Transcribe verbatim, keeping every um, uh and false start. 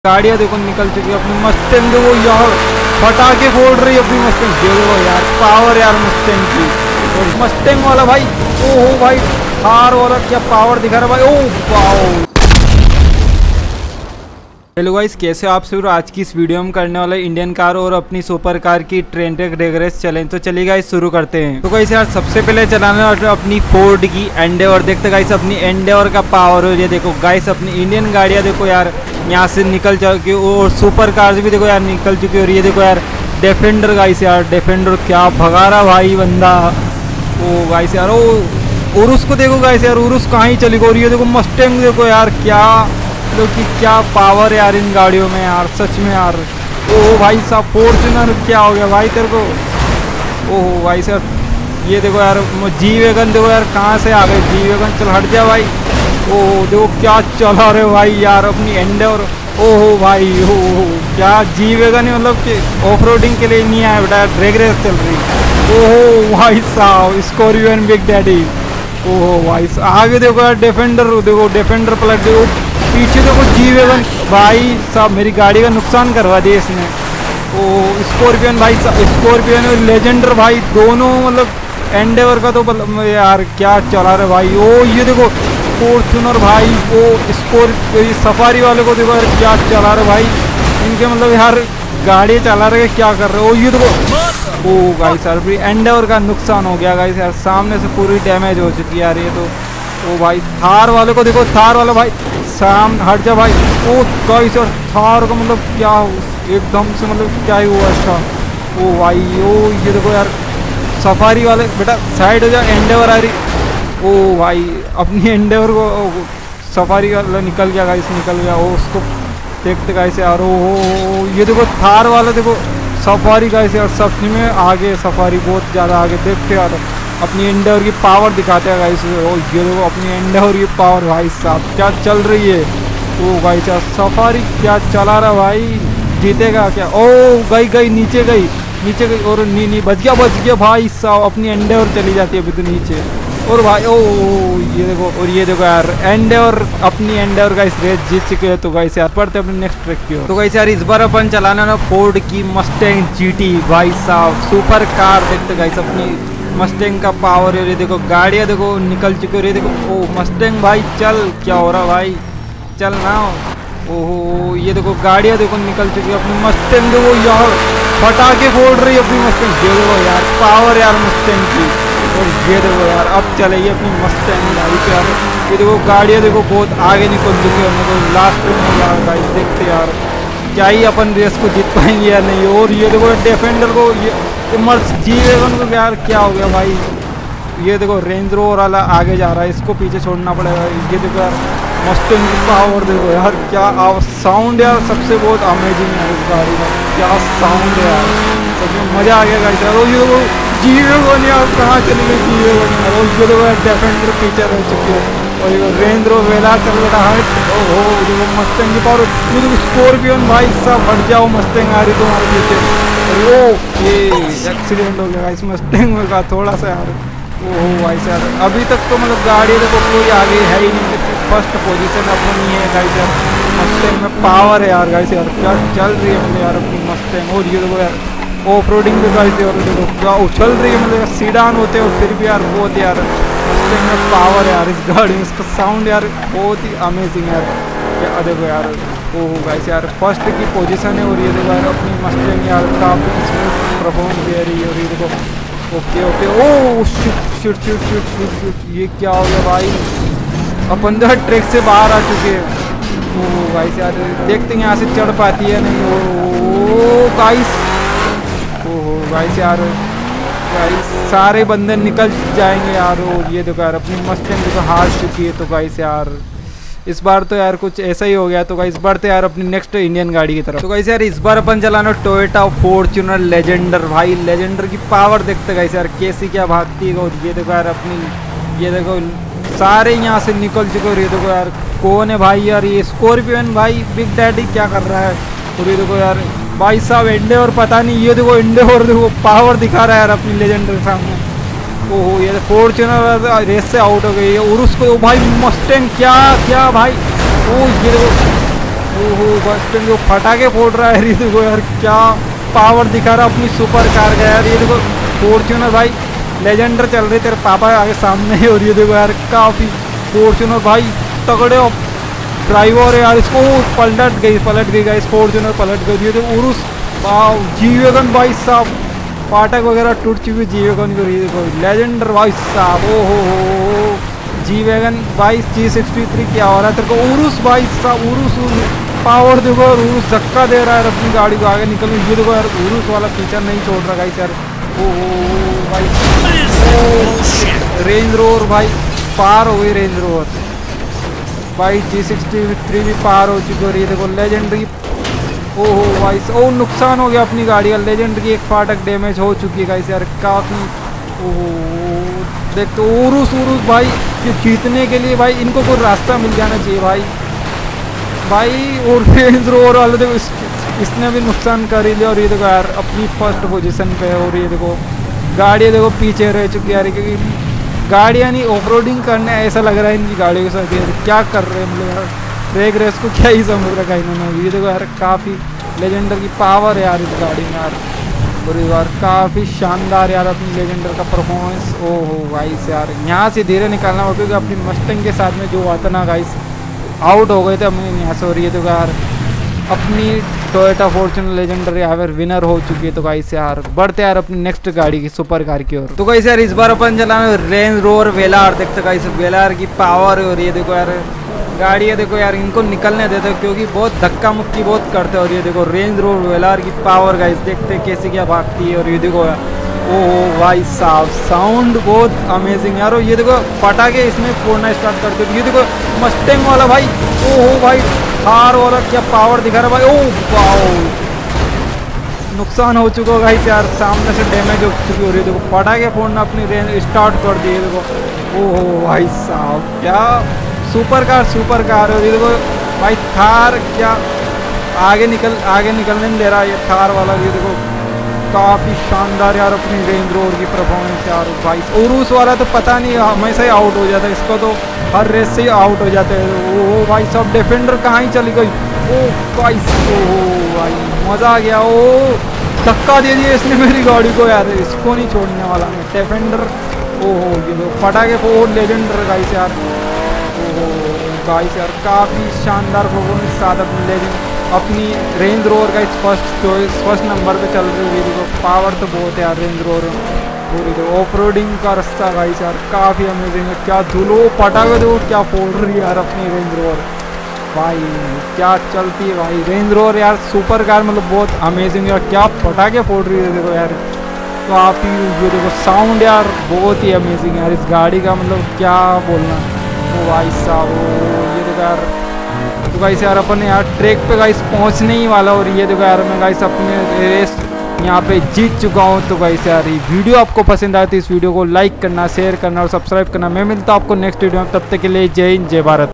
गाड़ियाँ देखो निकल चुकी है। अपनी मस्टैंग देखो यार पटाखे फोड़ रही है अपनी मस्टैंग। देखो यार पावर यार मस्टैंग की। और मस्टैंग वाला भाई ओहो भाई थार वाला क्या पावर दिखा रहा है भाई। Oh wow. हेलो गाइस, कैसे हो आप सब। आज की इस वीडियो में करने वाला इंडियन कार और अपनी सुपर कार की train track drag race challenge. तो चलिए गाइस शुरू करते हैं। तो गाइस यार सबसे पहले चलाना अपनी फोर्ड की एंडेवर। देखते गाइस अपनी एंडेवर का पावर हो। ये देखो गाइस अपनी इंडियन गाड़ियाँ देखो यार यहाँ से निकल चुकी और सुपर कार्स भी देखो यार निकल चुकी। और ये देखो यार डिफेंडर गाइस यार डिफेंडर क्या भगा रहा भाई बंदा। ओ गाइस यार ओ उरुस को देखो गाइस यार उरुस कहाँ ही चली गई। और ये देखो मस्टैंग देखो यार क्या तो कि क्या पावर यार इन गाड़ियों में यार सच में यार। ओह भाई साहब फॉर्च्यूनर क्या हो गया भाई तेरे को। ओह भाई साहब ये देखो यार जी वैगन देखो यार कहाँ से आ गए जी वैगन। चल हट जा भाई। ओह देखो क्या चला रहे हो भाई यार अपनी एंडेवर। ओहो भाई ओहो क्या जी वैगन है मतलब कि ऑफ रोडिंग के लिए नहीं आया बेटा ड्रैग रेस चल रही। ओहो भाई साहब स्कॉर्पियो एंड बिग डैडी। ओहो भाई आगे देखो यार डिफेंडर देखो डिफेंडर पलट देखो पीछे देखो जी वैगन भाई साहब मेरी गाड़ी का नुकसान करवा दिया इसने। ओ स्कॉर्पियन भाई स्कॉर्पियन और लेजेंडर भाई दोनों मतलब एंडेवर का तो यार क्या चला रहे भाई। ओ ये देखो फॉर्च्यूनर भाई ओ स्कॉर्पियो सफारी वाले को देखो यार क्या चला रहे भाई। इनके मतलब यार गाड़ी चला रहे क्या कर रहे हो। ये देखो ओ गाइस यार एंडेवर का नुकसान हो गया गाइस यार सामने से पूरी डैमेज हो चुकी है यार ये तो। ओ भाई थार वाले को देखो थार वाला भाई साम हट जा भाई। ओ गाइस यार थार का मतलब क्या एकदम से मतलब क्या ही हुआ इसका। ओ भाई ओ ये देखो यार सफारी वाले बेटा साइड हो जा एंडेवर आ रही। ओ भाई अपनी एंडेवर को सफारी वाला निकल गया गाइस निकल गया। ओ उसको देखते गाइस यार। ओ ये देखो थार वाला देखो सफारी गाइस यार सच में आगे सफारी बहुत ज़्यादा आगे। देखते यार अपनी एंडेवर की पावर दिखाते हैं गाइस। ओ ये देखो अपनी एंडेवर की पावर भाई साहब क्या चल रही है। ओ गाइस यार सफारी क्या चला रहा भाई जीतेगा क्या। ओ गई गई नीचे गई नीचे गई और नी नी बच गया बच गया भाई साहब। अपनी एंडेवर चली जाती है अभी तो नीचे। और भाई ओ ये देखो और ये देखो यार एंडेवर अपनी एंडेवर का इस रेस जीत चुके हैं। तो गाइस यार पढ़ते अपने नेक्स्ट ट्रैक की ओर। तो गाइस यार इस बार अपन चलाना ना फोर्ड की मस्टैंग जीटी भाई साहब सुपर कार। देखते गाइस अपनी मस्टैंग का पावर है। ये देखो गाड़ियाँ देखो निकल चुकी है। ये देखो ओ मस्टैंग भाई चल क्या हो रहा भाई चल ना। ओहो ये देखो गाड़ियाँ देखो निकल चुकी है। अपनी मस्टैंग देखो यार पटाखे फोड़ रही है अपनी मस्टैंग। ये देखो यार पावर यार मस्टैंग की। और ये देखो यार अब चलेगी अपनी मस्टैंग गाड़ी पे यार। ये देखो गाड़ियाँ देखो बहुत आगे निकल चुकी है मतलब लास्ट में गाइस। देखते यार क्या ही अपन रेस को जीत पाएंगे या नहीं। और ये देखो डिफेंडर को ये मर्स जी वैगन को यार क्या हो गया भाई। ये देखो रेंज रोवर वाला आगे जा रहा है इसको पीछे छोड़ना पड़ेगा। ये देखो यार मस्टैंग की पावर देखो यार क्या साउंड यार सबसे बहुत अमेजिंग है इस गाड़ी का। क्या साउंड है यार सच में मज़ा आ गया गाइस यार। ये देखो जी वैगन यार कहाँ चली गई जी वैगन यार। और ये देखो यार डिफेंडर पीछे रह चुकी है। और ये रेंज रोवर वेला चल रहा है। ओहो देखो मस्टैंग की पावर। ये देखो स्कॉर्पियन भाई साहब हट जाओ मस्टैंग आ रही तुम्हारे पीछे। ओ ये एक्सीडेंट हो गया गाइस मस्टैंग में का थोड़ा सा यार। ओहो भाई यार अभी तक तो मतलब गाड़ी देखो कोई आगे है ही नहीं। फर्स्ट पोजीशन अपनी है गाइस यार। मस्टैंग में पावर है यार गाइस यार क्या चल रही है मतलब यार अपनी मस्टैंग। और ये देखो यार ऑफ रोडिंग भी करती है और देखो क्या उछल रही है मतलब सीडान होते हैं और फिर भी यार बहुत यार मस्टैंग में पावर है यार इस गाड़ी में। इसका साउंड यार बहुत ही अमेजिंग है यार क्या देखो यार। ओह गाइस यार फर्स्ट की पोजीशन है। और ये देखो यार अपनी मस्टैंग यार काफ़ी स्मूथ परफॉर्म दे रही है। और ये देखो ओके ओके ओ shit shit shit shit shit shit ये क्या हो गया भाई। अपन तो ट्रैक से बाहर आ चुके हैं। ओ गाइस यार देखते हैं यहाँ से चढ़ पाती है नहीं। ओ गाइस ओहो गाइस यार गाइस सारे बंदे निकल जाएंगे यार। और ये देखो यार अपनी मस्टैंग देखो हार चुकी है। तो गाइस यार इस बार तो यार कुछ ऐसा ही हो गया। तो गाइस बढ़ते यार अपनी नेक्स्ट इंडियन गाड़ी की तरफ। तो गाइस यार इस बार अपन चलाना टोयोटा फॉर्च्यूनर लेजेंडर भाई। लेजेंडर की पावर देखते गाइस यार कैसी क्या भागती है। और ये देखो यार अपनी ये देखो सारे यहाँ से निकल चुके। और ये देखो यार कौन है भाई यार ये स्कॉर्पियन भाई बिग डैडी क्या कर रहा है। और ये देखो यार भाई साहब एंडेवर पता नहीं ये देखो एंडेवर देखो पावर दिखा रहा है यार अपनी लेजेंडर के सामने। ओहो ये फॉर्च्यूनर रेस से आउट हो गई है। और उसको भाई मस्टैंग क्या क्या भाई। ओ ये देखो ओहो बस जो पटाखे फोड़ रहा है, ये देखो यार क्या पावर दिखा रहा अपनी सुपर कार का यार। ये देखो फॉर्च्यूनर भाई लेजेंडर चल रहे तेरे पापा आगे सामने है। और ये देखो यार काफ़ी फॉर्च्यूनर भाई तगड़े ड्राइवर है यार। इसको पलट गई पलट गई गाइस, फॉर्च्यूनर पलट गई। ये देखो उरुस वाह, जी वैगन भाई साहब फाटक वगैरह टूट चुकी जी वैगन को। ये देखो लेजेंडर भाई साहब, ओ हो हो जी वैगन भाई जी सिक्सटी थ्री क्या हो रहा है तेरे को। उरुस भाई साहब, उरुस पावर देखो, उरुस धक्का दे रहा है अपनी गाड़ी को आगे निकल। ये देखो यार उरुस वाला फीचर नहीं छोड़ रहा गाइस यार। ओ हो भाई रेंज रोवर भाई पार हो गई, रेंज रोवर भाई जी सिक्सटी थ्री भी पार हो चुकी है। ये देखो लेजेंडरी, ओहो भाई ओ नुकसान हो गया अपनी गाड़ी का। लेजेंड की एक फाटक डैमेज हो चुकी है गाइस यार काफ़ी। ओहो देख तो उरुस उरुस भाई ये जीतने के लिए भाई इनको कोई रास्ता मिल जाना चाहिए भाई भाई। और रेंज रोवर वाले देखो इस, इसने भी नुकसान कर ही लिया। और ये देखो यार अपनी फर्स्ट पोजीशन पे है। और ये देखो गाड़ियाँ देखो पीछे रह चुकी है यार, क्योंकि गाड़ियाँ नहीं ऑफ रोडिंग करने ऐसा लग रहा है इनकी गाड़ियों के साथ यार। क्या कर रहे हैं हम लोग यार, ट्रैक रेस को क्या ही समझ रखा इन्होंने। ये देखो यार काफ़ी लेजेंडर की पावर है यार इस गाड़ी में यार। और यार काफ़ी शानदार यार अपनी लेजेंडर का परफॉर्मेंस। ओहो गाइस यार यहाँ से धीरे निकालना होगा क्योंकि अपनी मस्टंग के साथ में जो आता ना गाइस आउट हो गए थे हमें यहाँ से। और ये देखो यार अपनी टोयोटा फॉर्च्यूनर लेजेंडर यहाँ पर विनर हो चुकी है। तो गाइस यार बढ़ते यार अपनी नेक्स्ट गाड़ी की सुपर कार की ओर। तो गाइस यार इस बार अपन चलाना रेंज रोवर वेलार। देखते गाइस वेलार की पावर। और ये देखो यार गाड़ी है देखो यार इनको निकलने देते हो क्योंकि बहुत धक्का मुक्की बहुत करते हैं। और ये देखो रेंज रोवर वेलार की पावर गाइस देखते कैसे क्या भागती है। और ये देखो यार ओह भाई साहब साउंड बहुत अमेजिंग यार। और ये देखो पटाखे इसमें फोड़ना स्टार्ट करते हो। ये देखो मस्टैंग वाला भाई, ओहो भाई थार वाला क्या पावर दिखा रहा भाई। ओह वाओ नुकसान हो चुका है गाइस यार, सामने से डैमेज हो चुकी हो रही है। देखो पटाखे फोड़ना अपनी रेंज स्टार्ट कर दी है। देखो ओहो भाई साहब क्या सुपर कार सुपर कार। और ये देखो भाई थार क्या आगे निकल आगे निकलने नहीं दे रहा ये थार वाला। ये देखो काफ़ी शानदार यार अपनी रेंज रोवर की परफॉर्मेंस यार भाई। उरुस वाला तो पता नहीं हमेशा ही आउट हो जाता है, इसको तो हर रेस से ही आउट हो जाते हैं। ओ भाई सब डिफेंडर कहाँ ही चली गई। ओ भाई ओ भाई मज़ा आ गया। ओ धक्का दे दिया इसने मेरी गाड़ी को यार, इसको नहीं छोड़ने वाला मैं डिफेंडर। ओहो ये लोग पटाखे फोड़ लेजेंडर गाइस यार। ओहो गाइस यार काफ़ी शानदार परफॉर्मेंस साथ अपनी लेजेंड अपनी रेंज रोवर का इस फर्स्ट चॉइस फर्स्ट नंबर पे चल रही है। देखो पावर तो बहुत है यार रेंज रोवर पूरी। तो ऑफ रोडिंग का रास्ता गाइस यार काफ़ी अमेजिंग है। क्या धुलो पटाखे दो क्या फोड़ रही है यार अपनी रेंज रोवर भाई, क्या चलती है भाई रेंज रोवर यार सुपर कार मतलब बहुत अमेजिंग है। क्या पटाखे फोड़ रही है देखो यार काफ़ी। ये देखो साउंड यार बहुत ही अमेजिंग है यार इस गाड़ी का, मतलब क्या बोलना। ओ भाई साहब ये देखो यार। तो गाइस यार अपन यार ट्रैक पे गाइस पहुंचने ही वाला। और ये देखो यार मैं गाइस अपने रेस यहाँ पे जीत चुका हूँ। तो गाइस यार ये वीडियो आपको पसंद आए तो इस वीडियो को लाइक करना शेयर करना और सब्सक्राइब करना। मैं मिलता हूँ आपको नेक्स्ट वीडियो में, तब तक के लिए जय हिंद जय भारत।